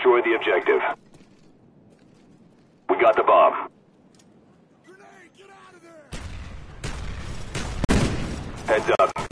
destroy the objective. We got the bomb. Grenade, get out of there! Heads up.